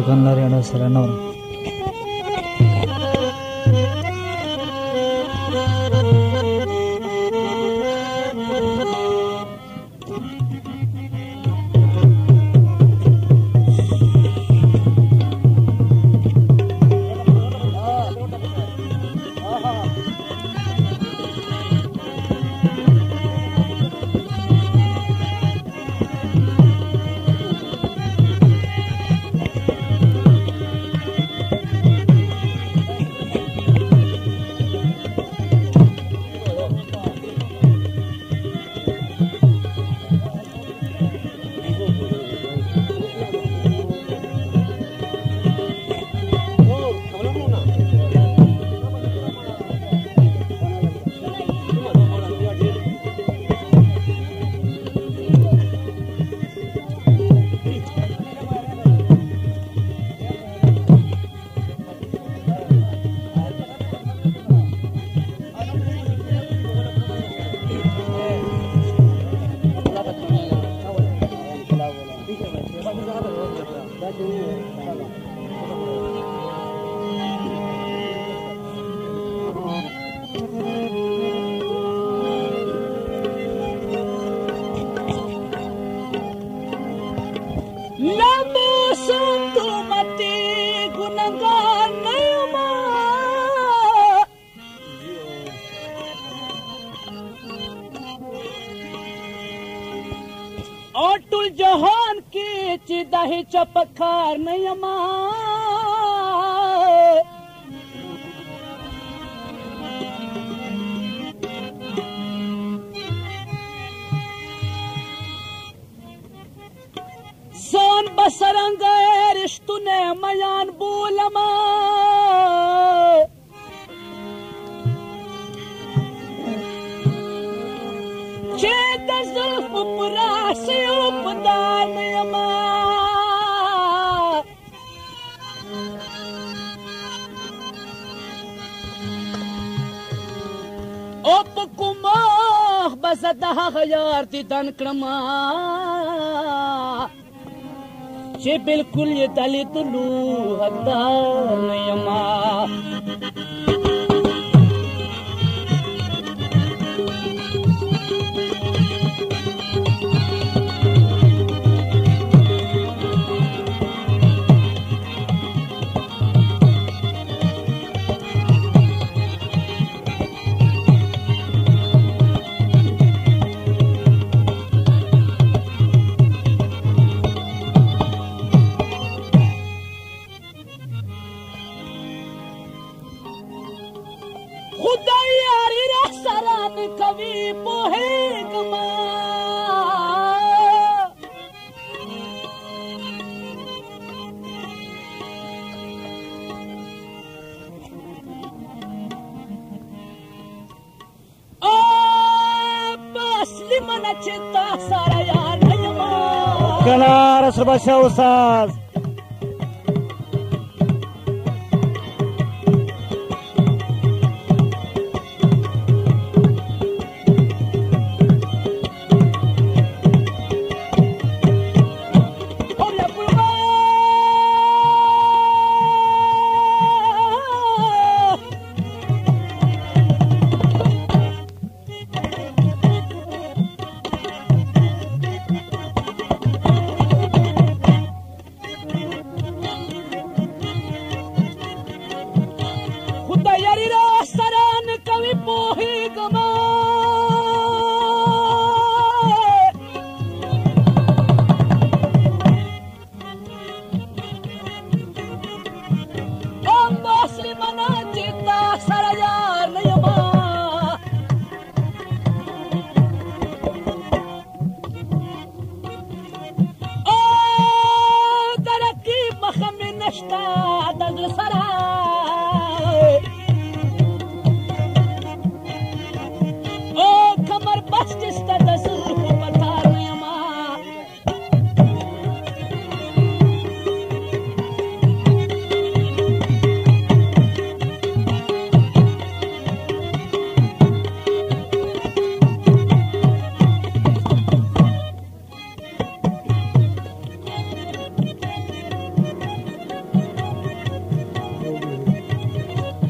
Tukanlar yana serenor. अटुल जहान की चिदाही चपखार नयमा सोन बसरंग रिश्तुने मयान बोलमा चेत जुल्फ पुरासी उपदार नयमा ओप कुमाह बसदहा खयार दी दनक्रमा चे बिल्कुल ये दलित लू हकदार नयमा कवि पोहे गमा असली मन चिंता सारा यार नयमा Kelar Serbasya Ustaz.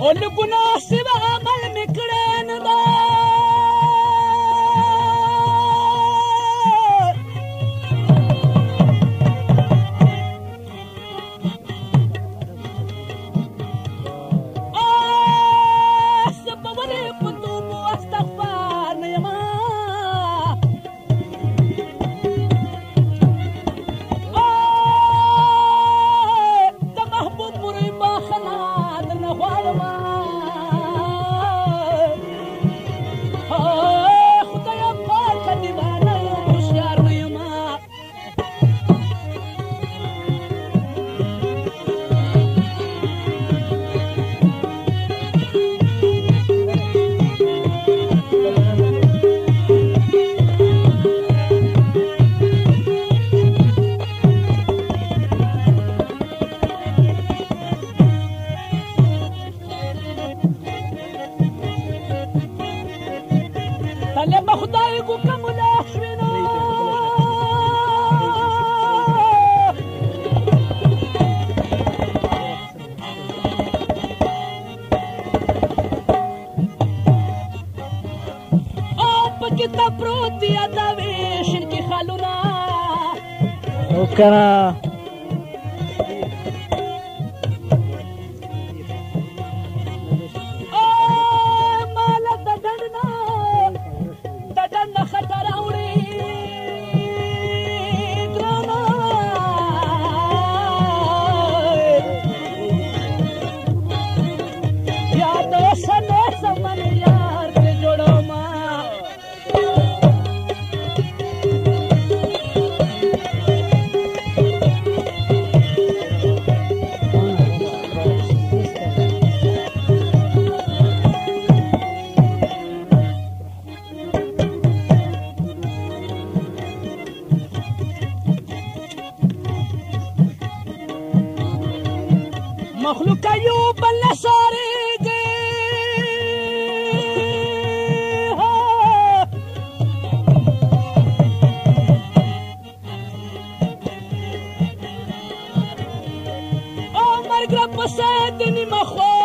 او له ګناه سوا عمل مې کړی نه ده زه به ولې په توبو استغفار نه یم د محبوب مروی بخښنه درنه غواړم خدایه پاکه دیوانه یم هوښیار نه یم تله به خدای ګوکه ملاح شوې نه او په کتاب پروت دي اداوې شرکي خالونه وکړه ماله د ډنډ نه خټه راوړې ګرانه یا د اوسني زمن یار پرې جوړومه مخلوق یو بل سارېږي او مرګ راپسې د نیمه خوا